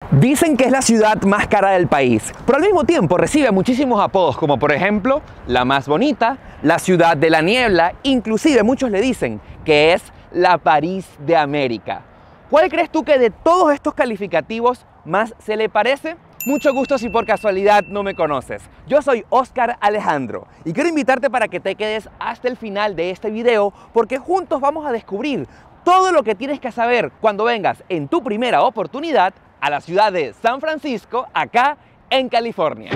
Dicen que es la ciudad más cara del país, pero al mismo tiempo recibe muchísimos apodos, como por ejemplo, la más bonita, la ciudad de la niebla, inclusive muchos le dicen que es la París de América. ¿Cuál crees tú que de todos estos calificativos más se le parece? Mucho gusto si por casualidad no me conoces. Yo soy Oscar Alejandro y quiero invitarte para que te quedes hasta el final de este video porque juntos vamos a descubrir todo lo que tienes que saber cuando vengas en tu primera oportunidad a la ciudad de San Francisco, acá en California.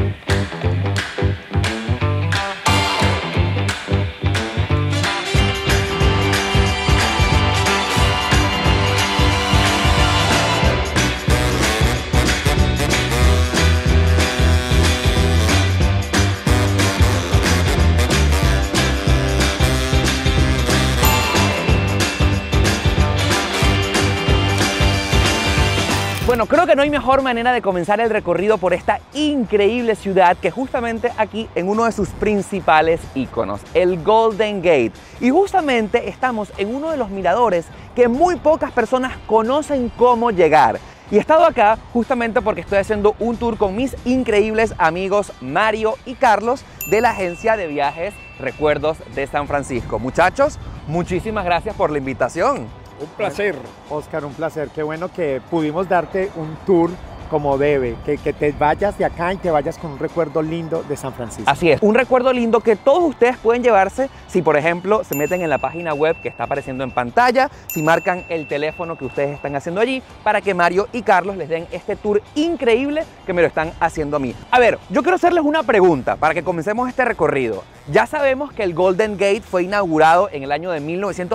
Bueno, creo que no hay mejor manera de comenzar el recorrido por esta increíble ciudad que justamente aquí en uno de sus principales íconos, el Golden Gate. Y justamente estamos en uno de los miradores que muy pocas personas conocen cómo llegar. Y he estado acá justamente porque estoy haciendo un tour con mis increíbles amigos Mario y Carlos de la agencia de viajes Recuerdos de San Francisco. Muchachos, muchísimas gracias por la invitación. Un placer. Oscar, un placer. Qué bueno que pudimos darte un tour como debe, que te vayas de acá y te vayas con un recuerdo lindo de San Francisco. Así es, un recuerdo lindo que todos ustedes pueden llevarse si, por ejemplo, se meten en la página web que está apareciendo en pantalla, si marcan el teléfono que ustedes están haciendo allí, para que Mario y Carlos les den este tour increíble que me lo están haciendo a mí. A ver, yo quiero hacerles una pregunta para que comencemos este recorrido. Ya sabemos que el Golden Gate fue inaugurado en el año de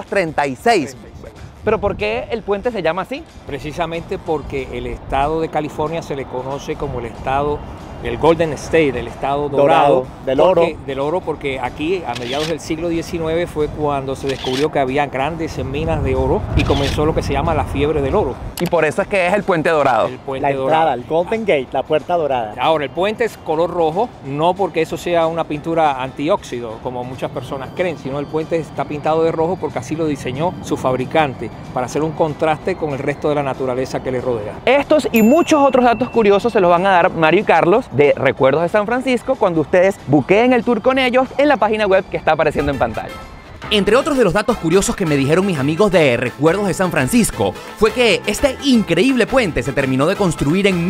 1936. ¿Pero por qué el puente se llama así? Precisamente porque el estado de California se le conoce como el estado del Golden State, el estado dorado del oro. Del oro, porque aquí a mediados del siglo XIX fue cuando se descubrió que había grandes minas de oro y comenzó lo que se llama la fiebre del oro. Y por eso es que es el puente dorado. El puente La entrada, dorado. el Golden Gate, la puerta dorada. Ahora, el puente es color rojo, no porque eso sea una pintura antióxido, como muchas personas creen, sino el puente está pintado de rojo porque así lo diseñó su fabricante, para hacer un contraste con el resto de la naturaleza que le rodea. Estos y muchos otros datos curiosos se los van a dar Mario y Carlos de Recuerdos de San Francisco cuando ustedes buqueen el tour con ellos en la página web que está apareciendo en pantalla. Entre otros de los datos curiosos que me dijeron mis amigos de Recuerdos de San Francisco fue que este increíble puente se terminó de construir en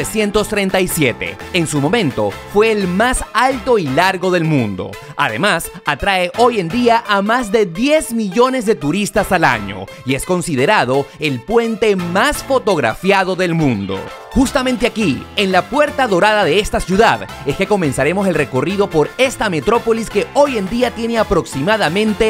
1937. En su momento fue el más alto y largo del mundo. Además, atrae hoy en día a más de 10 millones de turistas al año y es considerado el puente más fotografiado del mundo. Justamente aquí, en la puerta dorada de esta ciudad, es que comenzaremos el recorrido por esta metrópolis que hoy en día tiene aproximadamente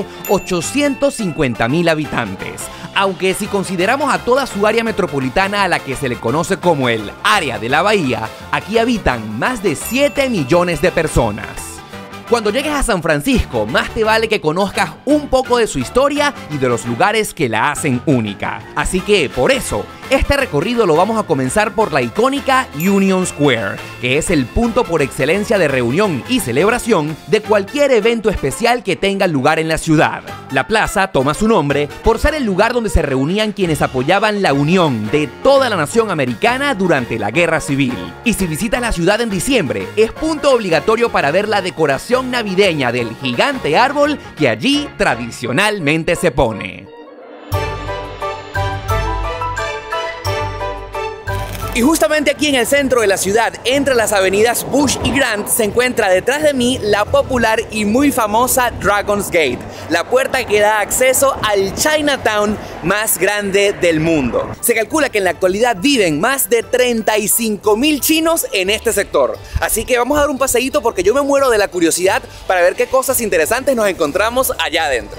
850,000 habitantes. Aunque si consideramos a toda su área metropolitana a la que se le conoce como el área de la bahía, aquí habitan más de 7 millones de personas. Cuando llegues a San Francisco, más te vale que conozcas un poco de su historia y de los lugares que la hacen única. Así que, por eso, este recorrido lo vamos a comenzar por la icónica Union Square, que es el punto por excelencia de reunión y celebración de cualquier evento especial que tenga lugar en la ciudad. La plaza toma su nombre por ser el lugar donde se reunían quienes apoyaban la unión de toda la nación americana durante la Guerra Civil. Y si visitas la ciudad en diciembre, es punto obligatorio para ver la decoración navideña del gigante árbol que allí tradicionalmente se pone. Y justamente aquí en el centro de la ciudad, entre las avenidas Bush y Grant, se encuentra detrás de mí la popular y muy famosa Dragon's Gate, la puerta que da acceso al Chinatown más grande del mundo. Se calcula que en la actualidad viven más de 35,000 chinos en este sector. Así que vamos a dar un paseíto porque yo me muero de la curiosidad para ver qué cosas interesantes nos encontramos allá adentro.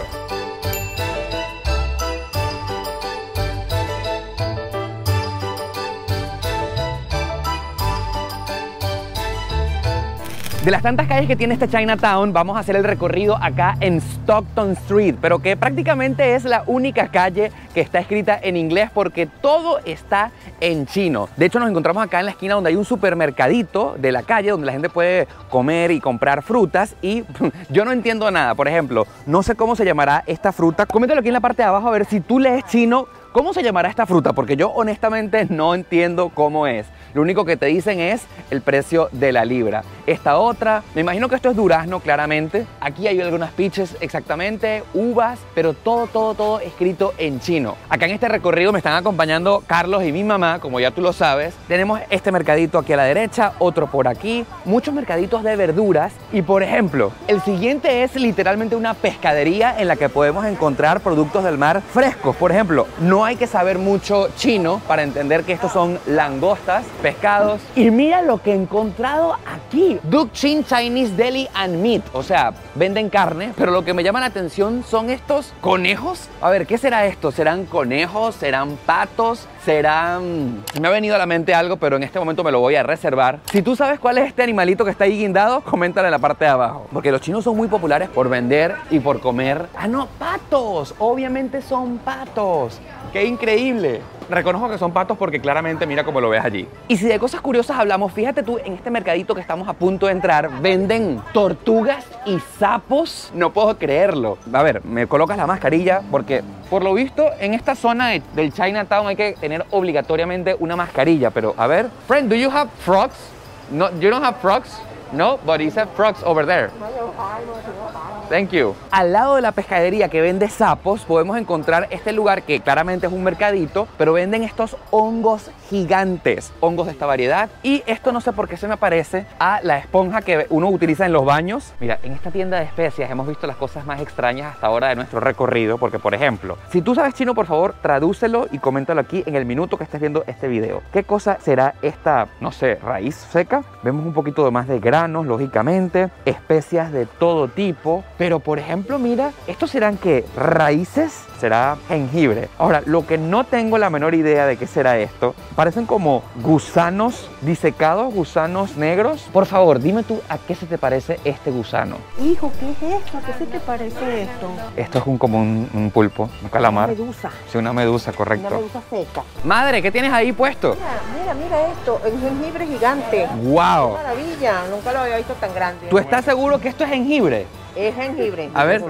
De las tantas calles que tiene este Chinatown, vamos a hacer el recorrido acá en Stockton Street, pero que prácticamente es la única calle que está escrita en inglés porque todo está en chino. De hecho, nos encontramos acá en la esquina donde hay un supermercadito de la calle donde la gente puede comer y comprar frutas y yo no entiendo nada. Por ejemplo, no sé cómo se llamará esta fruta. Coméntalo aquí en la parte de abajo a ver si tú lees chino. ¿Cómo se llamará esta fruta? Porque yo honestamente no entiendo cómo es. Lo único que te dicen es el precio de la libra. Esta otra, me imagino que esto es durazno claramente. Aquí hay algunas peaches exactamente, uvas, pero todo escrito en chino. Acá en este recorrido me están acompañando Carlos y mi mamá, como ya tú lo sabes. Tenemos este mercadito aquí a la derecha, otro por aquí, muchos mercaditos de verduras. Y por ejemplo, el siguiente es literalmente una pescadería en la que podemos encontrar productos del mar frescos. Por ejemplo, no hay que saber mucho chino para entender que estos son langostas, pescados. Y mira lo que he encontrado aquí. Duck Chin Chinese Deli and Meat. O sea, venden carne, pero lo que me llama la atención son estos conejos. A ver, ¿qué será esto? ¿Serán conejos? ¿Serán patos? ¿Serán...? Me ha venido a la mente algo, pero en este momento me lo voy a reservar. Si tú sabes cuál es este animalito que está ahí guindado, coméntalo en la parte de abajo. Porque los chinos son muy populares por vender y por comer. ¡Ah, no! ¡Patos! Obviamente son patos. ¡Qué increíble! Reconozco que son patos porque claramente mira cómo lo ves allí. Y si de cosas curiosas hablamos, fíjate tú, en este mercadito que estamos a punto de entrar, venden tortugas y sapos. No puedo creerlo. A ver, me colocas la mascarilla porque, por lo visto, en esta zona del Chinatown hay que tener obligatoriamente una mascarilla. Pero, a ver, friend, do you have frogs? No, you don't have frogs? No, but he said frogs over there. Thank you. Al lado de la pescadería que vende sapos, podemos encontrar este lugar que claramente es un mercadito, pero venden estos hongos gigantes, hongos de esta variedad. Y esto no sé por qué se me parece a la esponja que uno utiliza en los baños. Mira, en esta tienda de especias hemos visto las cosas más extrañas hasta ahora de nuestro recorrido, porque por ejemplo, si tú sabes chino, por favor, tradúcelo y coméntalo aquí en el minuto que estés viendo este video. ¿Qué cosa será esta, no sé, raíz seca? Vemos un poquito de más de granos, lógicamente, especias de todo tipo. Pero, por ejemplo, mira, ¿estos serán qué? ¿Raíces? ¿Será jengibre? Ahora, lo que no tengo la menor idea de qué será esto, parecen como gusanos disecados, gusanos negros. Por favor, dime tú a qué se te parece este gusano. Hijo, ¿qué es esto? ¿A qué se te parece esto? Esto es como un pulpo, un calamar. Una medusa. Sí, una medusa, correcto. Una medusa seca. Madre, ¿qué tienes ahí puesto? Mira esto, es jengibre gigante. ¡Wow! ¡Qué maravilla! Nunca lo había visto tan grande. ¿Tú estás seguro que esto es jengibre? Es jengibre. A ver.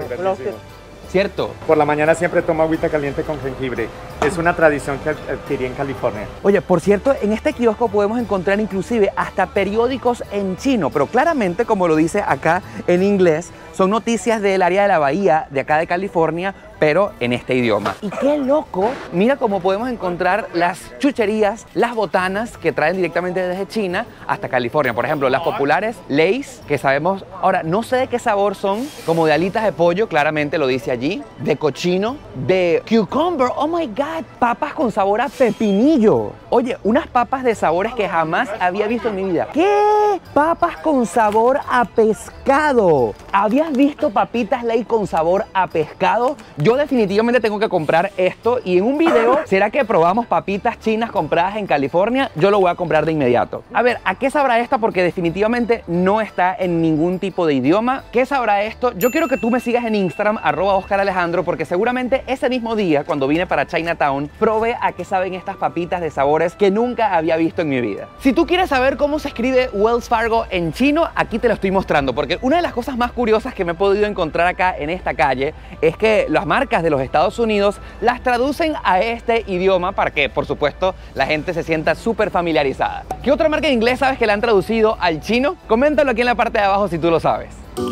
¿Cierto? Por la mañana siempre tomo agüita caliente con jengibre. Es una tradición que adquirí en California. Oye, por cierto, en este kiosco podemos encontrar inclusive hasta periódicos en chino, pero claramente, como lo dice acá en inglés, son noticias del área de la bahía de acá de California, pero en este idioma. Y qué loco, mira cómo podemos encontrar las chucherías, las botanas que traen directamente desde China hasta California. Por ejemplo, las populares Lay's, que sabemos, ahora no sé de qué sabor son, como de alitas de pollo, claramente lo dice allí, de cochino, de cucumber, oh my god, papas con sabor a pepinillo. Oye, unas papas de sabores que jamás había visto en mi vida. ¿Qué? Papas con sabor a pescado. ¿Habías visto papitas Lay's con sabor a pescado? Yo definitivamente tengo que comprar esto y en un video, ¿será que probamos papitas chinas compradas en California? Yo lo voy a comprar de inmediato. A ver, ¿a qué sabrá esta? Porque definitivamente no está en ningún tipo de idioma. ¿Qué sabrá esto? Yo quiero que tú me sigas en Instagram, @OscarAlejandro, porque seguramente ese mismo día, cuando vine para Chinatown, probé a qué saben estas papitas de sabores que nunca había visto en mi vida. Si tú quieres saber cómo se escribe Wells Fargo en chino, aquí te lo estoy mostrando, porque una de las cosas más curiosas que me he podido encontrar acá en esta calle es que las marcas de los Estados Unidos las traducen a este idioma para que, por supuesto, la gente se sienta súper familiarizada. ¿Qué otra marca de inglés sabes que la han traducido al chino? Coméntalo aquí en la parte de abajo si tú lo sabes.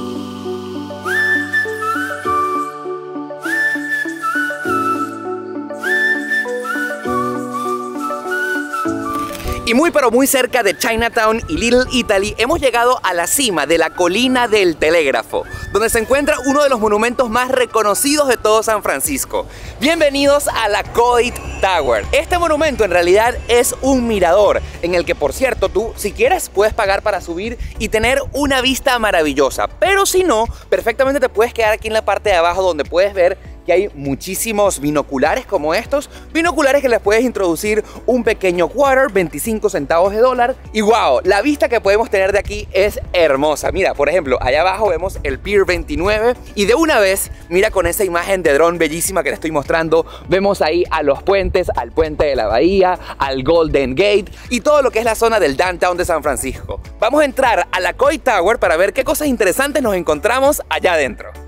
Y muy pero muy cerca de Chinatown y Little Italy hemos llegado a la cima de la colina del Telégrafo, donde se encuentra uno de los monumentos más reconocidos de todo San Francisco. Bienvenidos a la Coit Tower. Este monumento en realidad es un mirador en el que, por cierto, tú si quieres puedes pagar para subir y tener una vista maravillosa, pero si no, perfectamente te puedes quedar aquí en la parte de abajo donde puedes ver que hay muchísimos binoculares como estos, binoculares que les puedes introducir un pequeño quarter, 25 centavos de dólar, y wow, la vista que podemos tener de aquí es hermosa. Mira, por ejemplo, allá abajo vemos el Pier 29 y de una vez, mira con esa imagen de dron bellísima que te estoy mostrando, vemos ahí a los puentes, al puente de la bahía, al Golden Gate y todo lo que es la zona del downtown de San Francisco. Vamos a entrar a la Coit Tower para ver qué cosas interesantes nos encontramos allá adentro.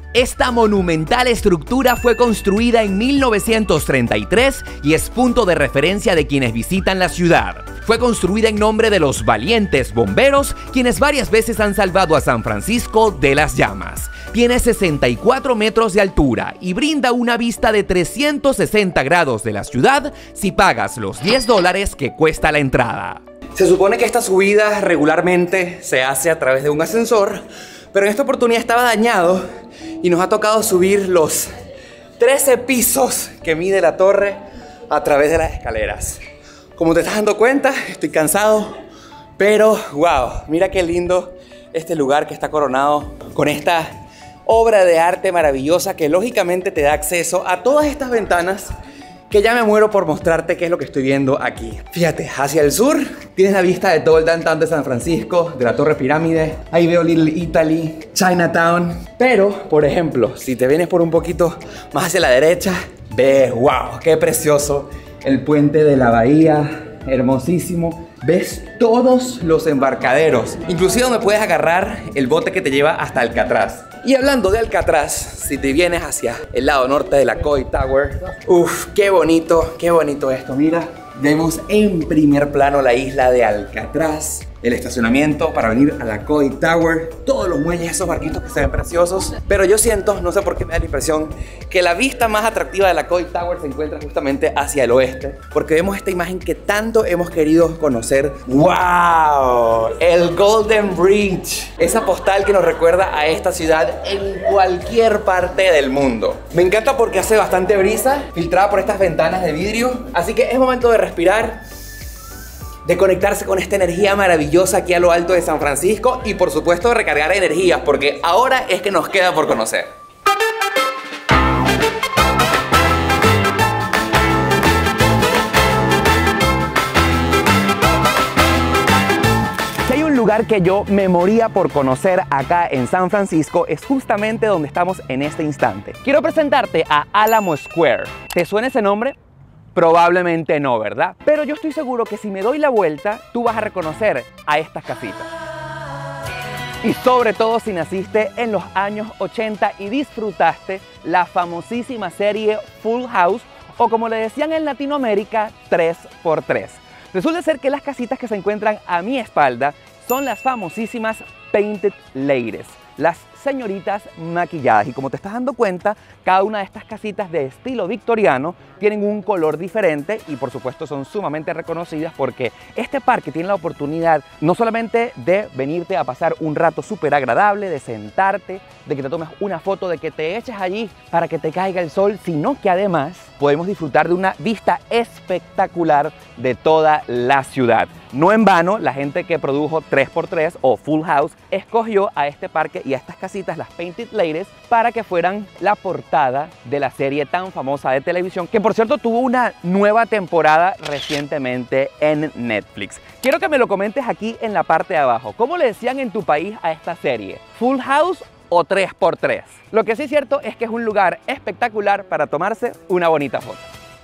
Esta monumental estructura fue construida en 1933 y es punto de referencia de quienes visitan la ciudad. Fue construida en nombre de los valientes bomberos, quienes varias veces han salvado a San Francisco de las llamas. Tiene 64 metros de altura y brinda una vista de 360 grados de la ciudad si pagas los $10 que cuesta la entrada. Se supone que esta subida regularmente se hace a través de un ascensor, pero en esta oportunidad estaba dañado y nos ha tocado subir los 13 pisos que mide la torre a través de las escaleras. Como te estás dando cuenta, estoy cansado, pero wow, mira qué lindo este lugar que está coronado con esta obra de arte maravillosa que lógicamente te da acceso a todas estas ventanas que ya me muero por mostrarte qué es lo que estoy viendo aquí. Fíjate, hacia el sur tienes la vista de todo el downtown de San Francisco, de la Torre Pirámide. Ahí veo Little Italy, Chinatown. Pero, por ejemplo, si te vienes por un poquito más hacia la derecha, ves, wow, qué precioso el puente de la bahía, hermosísimo. Ves todos los embarcaderos, inclusive donde puedes agarrar el bote que te lleva hasta Alcatraz. Y hablando de Alcatraz, si te vienes hacia el lado norte de la Coy Tower, uff, qué bonito esto, mira. Vemos en primer plano la isla de Alcatraz, el estacionamiento para venir a la Coy Tower, todos los muelles, esos barquitos que se ven preciosos. Pero yo siento, no sé por qué me da la impresión, que la vista más atractiva de la Coy Tower se encuentra justamente hacia el oeste, porque vemos esta imagen que tanto hemos querido conocer. ¡Wow! El Golden Bridge, esa postal que nos recuerda a esta ciudad en cualquier parte del mundo. Me encanta porque hace bastante brisa, filtrada por estas ventanas de vidrio, así que es momento de respirar, de conectarse con esta energía maravillosa aquí a lo alto de San Francisco y por supuesto recargar energías, porque ahora es que nos queda por conocer. Si hay un lugar que yo me moría por conocer acá en San Francisco, es justamente donde estamos en este instante. Quiero presentarte a Alamo Square. ¿Te suena ese nombre? Probablemente no, ¿verdad? Pero yo estoy seguro que si me doy la vuelta, tú vas a reconocer a estas casitas. Y sobre todo si naciste en los años 80 y disfrutaste la famosísima serie Full House, o como le decían en Latinoamérica, 3x3. Resulta ser que las casitas que se encuentran a mi espalda son las famosísimas Painted Ladies, las señoritas maquilladas. Y como te estás dando cuenta, cada una de estas casitas de estilo victoriano tienen un color diferente y por supuesto son sumamente reconocidas porque este parque tiene la oportunidad no solamente de venirte a pasar un rato súper agradable, de sentarte, de que te tomes una foto, de que te eches allí para que te caiga el sol, sino que además podemos disfrutar de una vista espectacular de toda la ciudad. No en vano, la gente que produjo 3x3 o Full House escogió a este parque y a estas casitas, las Painted Ladies, para que fueran la portada de la serie tan famosa de televisión, que por cierto tuvo una nueva temporada recientemente en Netflix. Quiero que me lo comentes aquí en la parte de abajo. ¿Cómo le decían en tu país a esta serie? ¿Full House o 3x3? Lo que sí es cierto es que es un lugar espectacular para tomarse una bonita foto.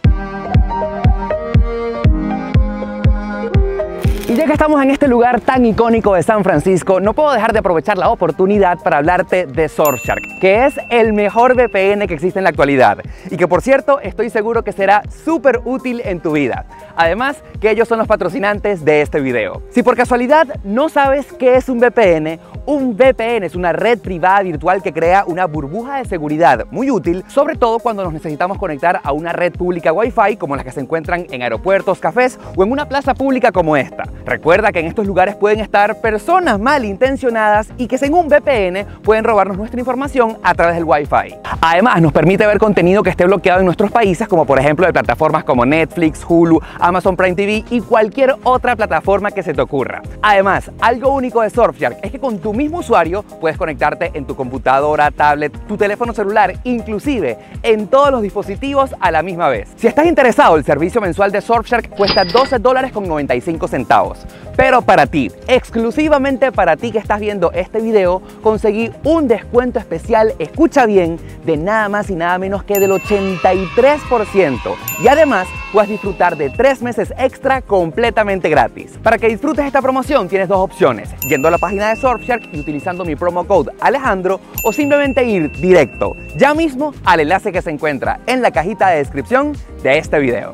Y ya que estamos en este lugar tan icónico de San Francisco, no puedo dejar de aprovechar la oportunidad para hablarte de Surfshark, que es el mejor VPN que existe en la actualidad y que por cierto estoy seguro que será súper útil en tu vida. Además que ellos son los patrocinantes de este video. Si por casualidad no sabes qué es un VPN es una red privada virtual que crea una burbuja de seguridad muy útil, sobre todo cuando nos necesitamos conectar a una red pública Wi-Fi como las que se encuentran en aeropuertos, cafés o en una plaza pública como esta. Recuerda que en estos lugares pueden estar personas malintencionadas y que según un VPN pueden robarnos nuestra información a través del Wi-Fi. Además nos permite ver contenido que esté bloqueado en nuestros países, como por ejemplo de plataformas como Netflix, Hulu, Amazon Prime TV y cualquier otra plataforma que se te ocurra. Además, algo único de Surfshark es que con tu mismo usuario puedes conectarte en tu computadora, tablet, tu teléfono celular, inclusive en todos los dispositivos a la misma vez. Si estás interesado, el servicio mensual de Surfshark cuesta $12.95. Pero para ti, exclusivamente para ti que estás viendo este video, conseguí un descuento especial, escucha bien, de nada más y nada menos que del 83%. Y además puedes disfrutar de 3 meses extra completamente gratis. Para que disfrutes esta promoción tienes dos opciones: yendo a la página de Surfshark Park y utilizando mi promo code Alejandro, o simplemente ir directo ya mismo al enlace que se encuentra en la cajita de descripción de este video.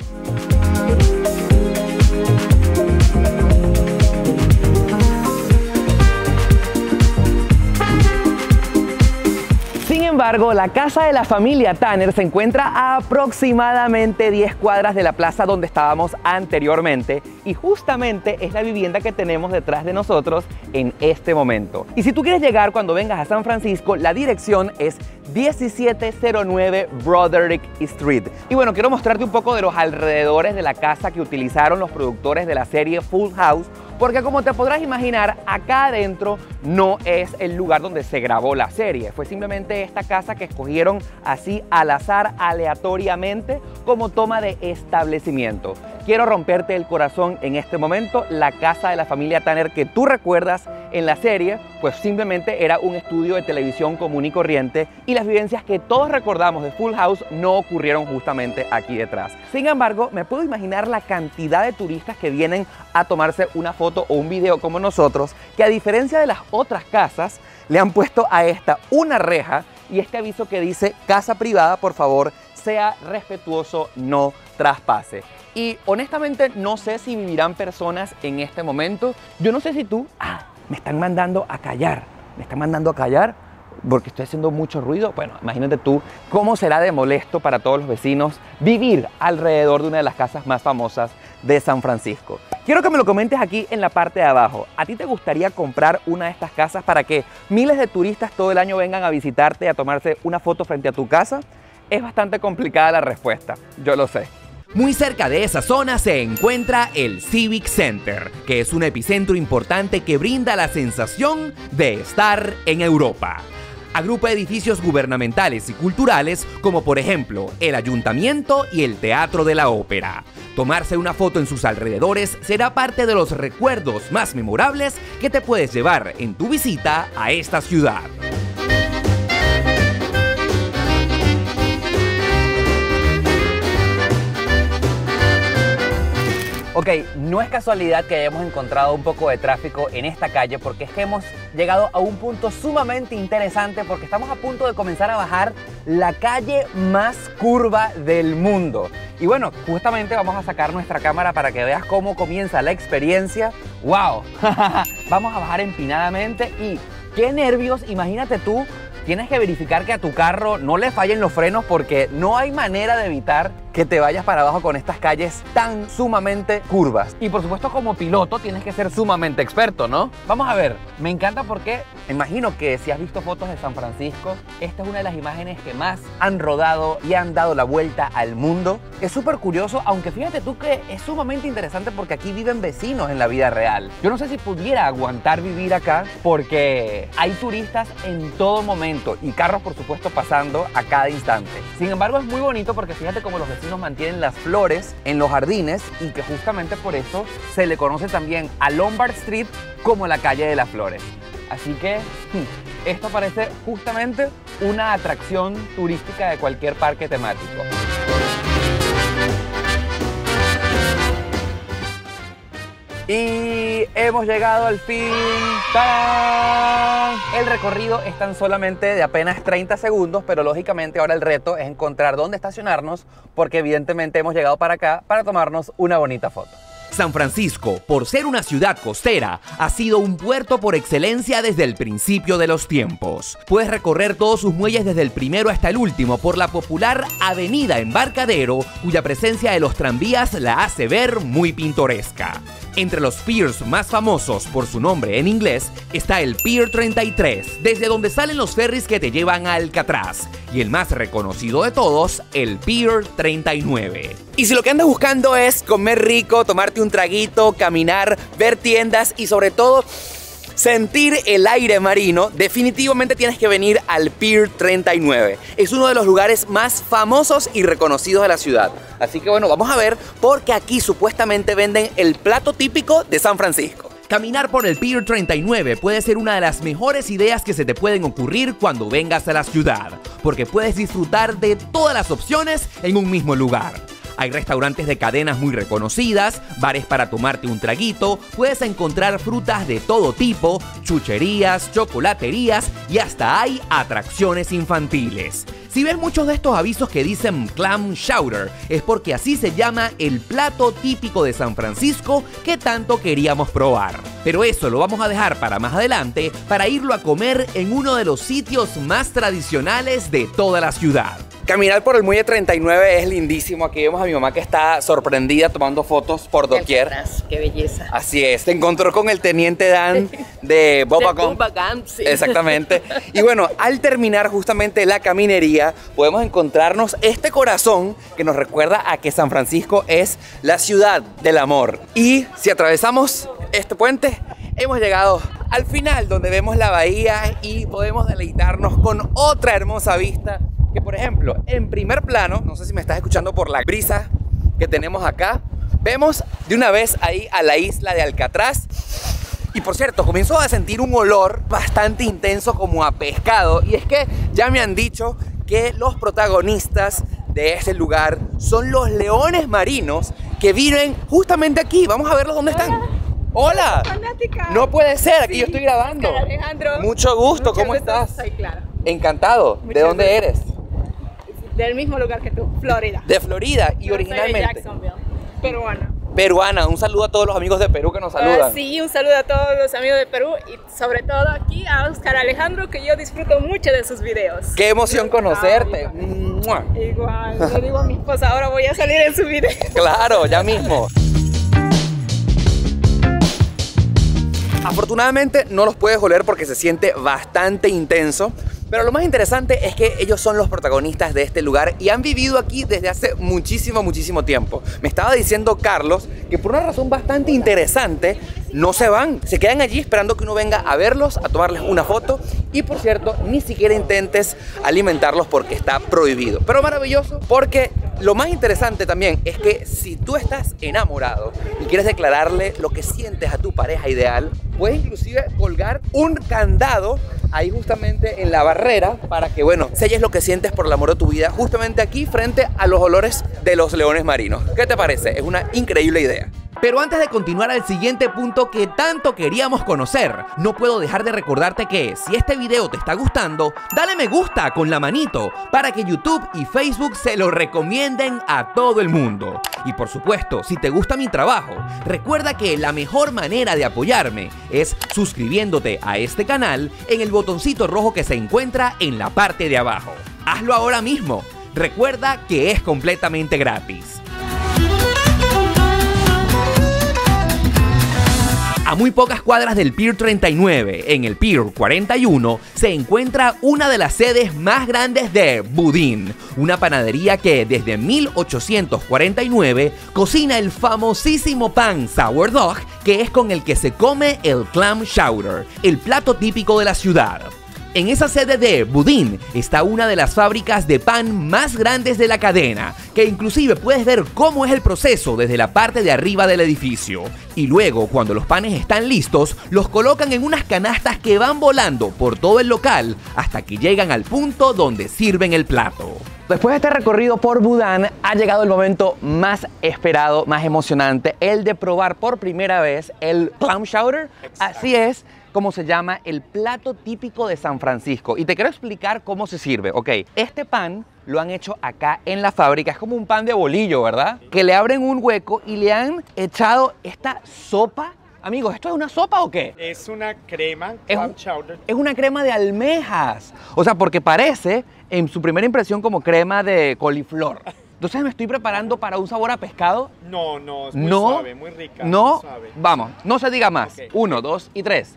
Sin embargo, la casa de la familia Tanner se encuentra a aproximadamente 10 cuadras de la plaza donde estábamos anteriormente y justamente es la vivienda que tenemos detrás de nosotros en este momento. Y si tú quieres llegar cuando vengas a San Francisco, la dirección es 1709 Broderick Street. Y bueno, quiero mostrarte un poco de los alrededores de la casa que utilizaron los productores de la serie Full House, porque como te podrás imaginar, acá adentro no es el lugar donde se grabó la serie. Fue simplemente esta casa que escogieron así al azar, aleatoriamente, como toma de establecimiento. Quiero romperte el corazón en este momento. La casa de la familia Tanner que tú recuerdas en la serie, pues simplemente era un estudio de televisión común y corriente, y las vivencias que todos recordamos de Full House no ocurrieron justamente aquí detrás. Sin embargo, me puedo imaginar la cantidad de turistas que vienen a tomarse una foto o un video como nosotros, que a diferencia de las otras casas, le han puesto a esta una reja y este aviso que dice: casa privada, por favor, sea respetuoso, no traspase. Y honestamente no sé si vivirán personas en este momento. Yo no sé si tú... me están mandando a callar. Me están mandando a callar porque estoy haciendo mucho ruido. Bueno, imagínate tú cómo será de molesto para todos los vecinos vivir alrededor de una de las casas más famosas de San Francisco. Quiero que me lo comentes aquí en la parte de abajo. ¿A ti te gustaría comprar una de estas casas para que miles de turistas todo el año vengan a visitarte y a tomarse una foto frente a tu casa? Es bastante complicada la respuesta, yo lo sé. Muy cerca de esa zona se encuentra el Civic Center, que es un epicentro importante que brinda la sensación de estar en Europa. Agrupa edificios gubernamentales y culturales como por ejemplo el Ayuntamiento y el Teatro de la Ópera. Tomarse una foto en sus alrededores será parte de los recuerdos más memorables que te puedes llevar en tu visita a esta ciudad. Ok, no es casualidad que hayamos encontrado un poco de tráfico en esta calle, porque es que hemos llegado a un punto sumamente interesante, porque estamos a punto de comenzar a bajar la calle más curva del mundo. Y bueno, justamente vamos a sacar nuestra cámara para que veas cómo comienza la experiencia. ¡Wow! Vamos a bajar empinadamente y ¡qué nervios! Imagínate tú, tienes que verificar que a tu carro no le fallen los frenos, porque no hay manera de evitar que te vayas para abajo con estas calles tan sumamente curvas. Y por supuesto, como piloto tienes que ser sumamente experto, ¿no? Vamos a ver, me encanta porque imagino que si has visto fotos de San Francisco, esta es una de las imágenes que más han rodado y han dado la vuelta al mundo. Es súper curioso, aunque fíjate tú que es sumamente interesante porque aquí viven vecinos en la vida real. Yo no sé si pudiera aguantar vivir acá porque hay turistas en todo momento y carros, por supuesto, pasando a cada instante. Sin embargo, es muy bonito porque fíjate cómo los vecinos mantienen las flores en los jardines y que justamente por eso se le conoce también a Lombard Street como la calle de las flores. Así que esto parece justamente una atracción turística de cualquier parque temático. Y hemos llegado al fin. ¡Tarán! El recorrido es tan solamente de apenas 30 segundos, pero lógicamente ahora el reto es encontrar dónde estacionarnos, porque evidentemente hemos llegado para acá para tomarnos una bonita foto. San Francisco, por ser una ciudad costera, ha sido un puerto por excelencia desde el principio de los tiempos. Puedes recorrer todos sus muelles desde el primero hasta el último por la popular Avenida Embarcadero, cuya presencia de los tranvías la hace ver muy pintoresca. Entre los piers más famosos por su nombre en inglés está el Pier 33, desde donde salen los ferries que te llevan a Alcatraz, y el más reconocido de todos, el Pier 39. Y si lo que andas buscando es comer rico, tomarte un traguito, caminar, ver tiendas y sobre todo sentir el aire marino, definitivamente tienes que venir al Pier 39. Es uno de los lugares más famosos y reconocidos de la ciudad. Así que bueno, vamos a ver, porque aquí supuestamente venden el plato típico de San Francisco. Caminar por el Pier 39 puede ser una de las mejores ideas que se te pueden ocurrir cuando vengas a la ciudad, porque puedes disfrutar de todas las opciones en un mismo lugar. Hay restaurantes de cadenas muy reconocidas, bares para tomarte un traguito, puedes encontrar frutas de todo tipo, chucherías, chocolaterías y hasta hay atracciones infantiles. Si ves muchos de estos avisos que dicen Clam Chowder, es porque así se llama el plato típico de San Francisco que tanto queríamos probar. Pero eso lo vamos a dejar para más adelante, para irlo a comer en uno de los sitios más tradicionales de toda la ciudad. Caminar por el Muelle 39 es lindísimo. Aquí vemos a mi mamá que está sorprendida tomando fotos por doquier. Qué belleza. Así es, se encontró con el teniente Dan de Bubba Gump. Sí. Exactamente. Y bueno, al terminar justamente la caminería, podemos encontrarnos este corazón que nos recuerda a que San Francisco es la ciudad del amor. Y si atravesamos este puente, hemos llegado al final donde vemos la bahía y podemos deleitarnos con otra hermosa vista. Que por ejemplo, en primer plano, no sé si me estás escuchando por la brisa que tenemos acá, vemos de una vez ahí a la isla de Alcatraz. Y por cierto, comienzo a sentir un olor bastante intenso como a pescado. Y es que ya me han dicho que los protagonistas de este lugar son los leones marinos que viven justamente aquí. Vamos a verlos dónde están. ¡Hola! Fanática. No puede ser, aquí Sí, yo estoy grabando. Oscar Alejandro. Mucho gusto, ¿cómo Mucho gusto, estás? soy Clara. Encantado. ¿De Mucho dónde gusto. eres? Del mismo lugar que tú, Florida. De Florida y Yo soy de originalmente Jacksonville, peruana. peruana. Un saludo a todos los amigos de Perú que nos saludan. Sí, un saludo a todos los amigos de Perú y sobre todo aquí a Oscar Alejandro, que yo disfruto mucho de sus videos. Qué emoción conocerte. ¡Mua! Igual, le digo a mi esposa, ahora voy a salir en su video. Claro, ya mismo. Afortunadamente no los puedes oler porque se siente bastante intenso. Pero lo más interesante es que ellos son los protagonistas de este lugar y han vivido aquí desde hace muchísimo tiempo. Me estaba diciendo Carlos que por una razón bastante interesante no se van, se quedan allí esperando que uno venga a verlos, a tomarles una foto y por cierto, ni siquiera intentes alimentarlos porque está prohibido. Pero maravilloso porque lo más interesante también es que si tú estás enamorado y quieres declararle lo que sientes a tu pareja ideal, puedes inclusive colgar un candado ahí justamente en la barrera para que, bueno, selles lo que sientes por el amor de tu vida justamente aquí frente a los olores de los leones marinos. ¿Qué te parece? Es una increíble idea. Pero antes de continuar al siguiente punto que tanto queríamos conocer, no puedo dejar de recordarte que si este video te está gustando, dale me gusta con la manito para que YouTube y Facebook se lo recomienden a todo el mundo. Y por supuesto, si te gusta mi trabajo, recuerda que la mejor manera de apoyarme es suscribiéndote a este canal en el botoncito rojo que se encuentra en la parte de abajo. Hazlo ahora mismo. Recuerda que es completamente gratis. A muy pocas cuadras del Pier 39, en el Pier 41, se encuentra una de las sedes más grandes de Boudin, una panadería que desde 1849 cocina el famosísimo pan sourdough, que es con el que se come el clam chowder, el plato típico de la ciudad. En esa sede de Boudin está una de las fábricas de pan más grandes de la cadena, que inclusive puedes ver cómo es el proceso desde la parte de arriba del edificio. Y luego, cuando los panes están listos, los colocan en unas canastas que van volando por todo el local hasta que llegan al punto donde sirven el plato. Después de este recorrido por Boudin, ha llegado el momento más esperado, más emocionante, el de probar por primera vez el clam chowder. Así es como se llama el plato típico de San Francisco. Y te quiero explicar cómo se sirve. Ok, este pan lo han hecho acá en la fábrica. Es como un pan de bolillo, ¿verdad? Que le abren un hueco y le han echado esta sopa. Amigos, ¿esto es una sopa o qué? Es una crema, clam chowder. Es una crema de almejas. O sea, porque parece, en su primera impresión, como crema de coliflor. Entonces me estoy preparando para un sabor a pescado. No, es muy suave, muy rica. No, muy suave. vamos, no se diga más. Ok. 1, 2 y 3.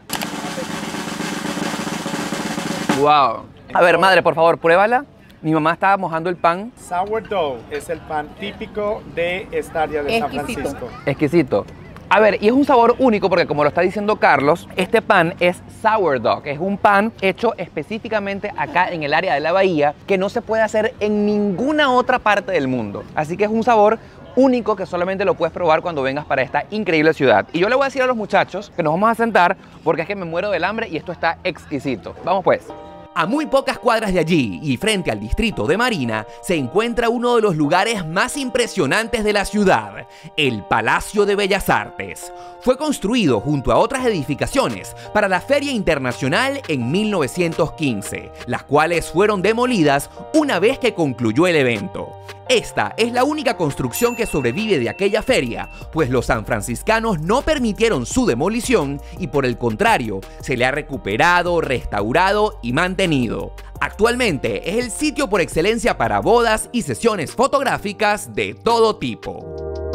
Wow. A ver, madre, por favor, pruébala. Mi mamá estaba mojando el pan. Sourdough es el pan típico de esta área de San Exquisito. Francisco. Exquisito. A ver, y es un sabor único porque como lo está diciendo Carlos, este pan es sourdough, es un pan hecho específicamente acá en el área de la bahía que no se puede hacer en ninguna otra parte del mundo. Así que es un sabor único que solamente lo puedes probar cuando vengas para esta increíble ciudad. Y yo le voy a decir a los muchachos que nos vamos a sentar porque es que me muero del hambre y esto está exquisito. Vamos pues. A muy pocas cuadras de allí y frente al distrito de Marina se encuentra uno de los lugares más impresionantes de la ciudad, el Palacio de Bellas Artes. Fue construido junto a otras edificaciones para la Feria Internacional en 1915, las cuales fueron demolidas una vez que concluyó el evento. Esta es la única construcción que sobrevive de aquella feria, pues los sanfranciscanos no permitieron su demolición y por el contrario, se le ha recuperado, restaurado y mantenido. Actualmente es el sitio por excelencia para bodas y sesiones fotográficas de todo tipo.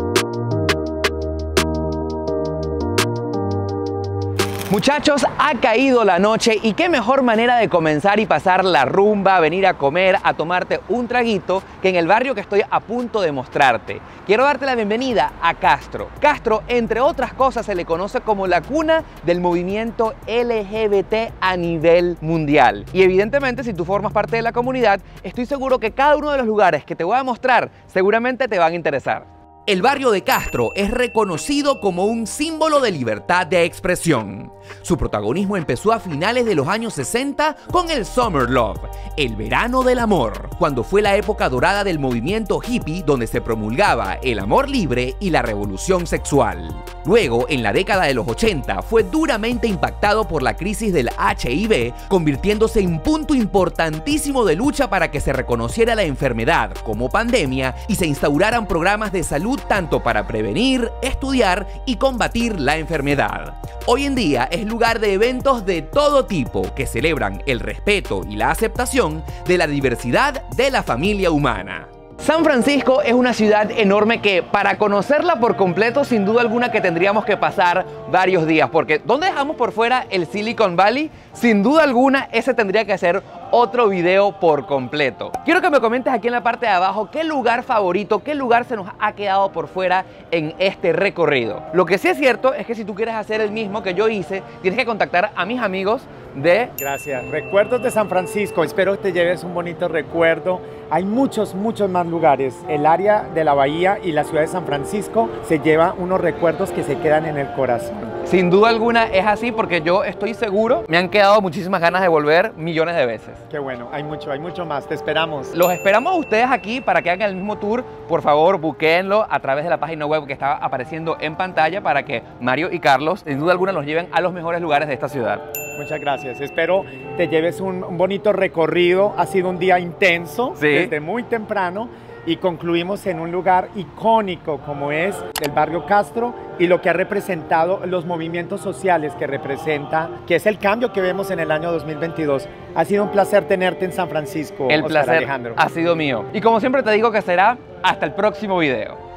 Muchachos, ha caído la noche y qué mejor manera de comenzar y pasar la rumba, venir a comer, a tomarte un traguito, que en el barrio que estoy a punto de mostrarte. Quiero darte la bienvenida a Castro. Castro, entre otras cosas, se le conoce como la cuna del movimiento LGBT a nivel mundial. Y evidentemente, si tú formas parte de la comunidad, estoy seguro que cada uno de los lugares que te voy a mostrar seguramente te van a interesar. El barrio de Castro es reconocido como un símbolo de libertad de expresión. Su protagonismo empezó a finales de los años 60 con el Summer Love, el verano del amor, cuando fue la época dorada del movimiento hippie donde se promulgaba el amor libre y la revolución sexual. Luego, en la década de los 80, fue duramente impactado por la crisis del HIV, convirtiéndose en un punto importantísimo de lucha para que se reconociera la enfermedad como pandemia y se instauraran programas de salud tanto para prevenir, estudiar y combatir la enfermedad. Hoy en día es lugar de eventos de todo tipo que celebran el respeto y la aceptación de la diversidad de la familia humana. San Francisco es una ciudad enorme que para conocerla por completo sin duda alguna que tendríamos que pasar varios días, porque ¿dónde dejamos por fuera el Silicon Valley? Sin duda alguna ese tendría que ser otro video por completo. Quiero que me comentes aquí en la parte de abajo qué lugar favorito, qué lugar se nos ha quedado por fuera en este recorrido. Lo que sí es cierto es que si tú quieres hacer el mismo que yo hice, tienes que contactar a mis amigos de... Gracias. Recuerdos de San Francisco. Espero que te lleves un bonito recuerdo. Hay muchos más lugares. El área de la bahía y la ciudad de San Francisco se lleva unos recuerdos que se quedan en el corazón. Sin duda alguna es así porque yo estoy seguro, me han quedado muchísimas ganas de volver millones de veces. Qué bueno, hay mucho más, te esperamos. Los esperamos a ustedes aquí para que hagan el mismo tour. Por favor, buquéenlo a través de la página web que está apareciendo en pantalla para que Mario y Carlos, sin duda alguna, los lleven a los mejores lugares de esta ciudad. Muchas gracias, espero te lleves un bonito recorrido. Ha sido un día intenso, sí, desde muy temprano, y concluimos en un lugar icónico como es el barrio Castro y lo que ha representado los movimientos sociales que representa, que es el cambio que vemos en el año 2022. Ha sido un placer tenerte en San Francisco, El Oscar placer Alejandro. ha sido mío. Y como siempre te digo que será hasta el próximo video.